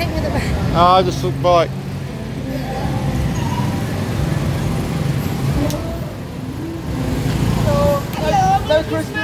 take me at the back. Oh, I just look by. Hello. Merry Christmas.